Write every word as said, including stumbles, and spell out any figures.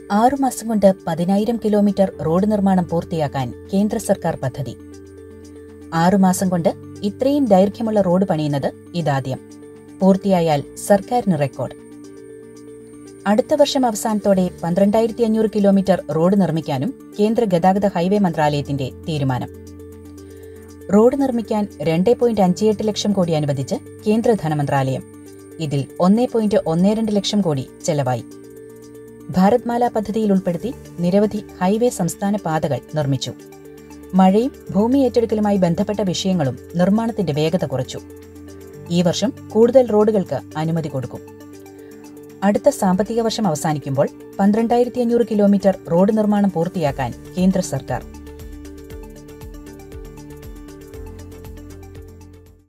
ആറുമാസം കൊണ്ട് പതിനായിരം കിലോമീറ്റർ റോഡ് നിർമ്മാണം പൂർത്തിയാക്കാൻ കേന്ദ്ര സർക്കാർ പദ്ധതി. ആറുമാസം കൊണ്ട് ഇത്രയും ദൈർഘ്യമുള്ള റോഡ് പണിയുന്നത് ഇതാദ്യം. പൂർത്തിയായാൽ സർക്കാരിന് റെക്കോർഡ്. അടുത്ത വർഷം അവസാനത്തോടെ പന്ത്രണ്ടായിരത്തി അഞ്ഞൂറ് കിലോമീറ്റർ റോഡ് നിർമ്മിക്കാനും കേന്ദ്ര ഗതാഗത ഹൈവേ മന്ത്രാലയത്തിന്റെ തീരുമാനം. റോഡ് നിർമ്മിക്കാൻ രണ്ട് പോയിന്റ് അഞ്ച് എട്ട് ലക്ഷം കോടി അനുവദിച്ച് കേന്ദ്ര ധനമന്ത്രാലയം. ഇതിൽ ഒന്ന് പോയിന്റ് ഒന്ന് രണ്ട് ലക്ഷം കോടി ചെലവായി. ഭാരത്മാല പദ്ധതിയിൽ ഉൾപ്പെടുത്തി നിരവധി ഹൈവേ സംസ്ഥാന പാതകൾ നിർമ്മിച്ചു. മഴയും ഭൂമി ഏറ്റെടുക്കലുമായി ബന്ധപ്പെട്ട വിഷയങ്ങളും നിർമ്മാണത്തിന്റെ വേഗത കുറച്ചു. ഈ വർഷം കൂടുതൽ റോഡുകൾക്ക് അനുമതി കൊടുക്കും. അടുത്ത സാമ്പത്തിക വർഷം അവസാനിക്കുമ്പോൾ പന്ത്രണ്ടായിരത്തി അഞ്ഞൂറ് കിലോമീറ്റർ റോഡ് നിർമ്മാണം പൂർത്തിയാക്കാൻ കേന്ദ്ര സർക്കാർ